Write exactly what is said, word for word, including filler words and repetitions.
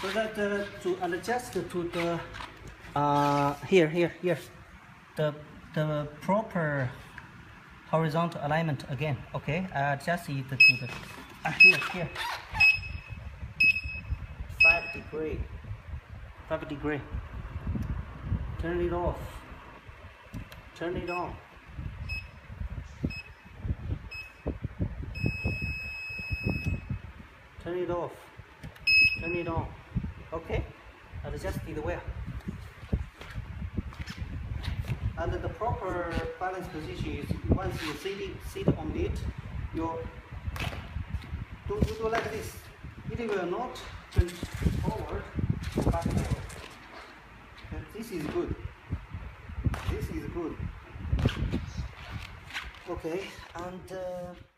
So that uh, to adjust to the uh, here, here, here, the the proper horizontal alignment again. Okay, I adjust it to the uh, here, here, five degree, five degree. Turn it off. Turn it on. Turn it off. Turn it on. Okay, adjust it well. And the proper balance position is once you sit, it, sit on it, you do, you do like this. It will not turn forward or backward. And this is good. This is good. Okay, and uh,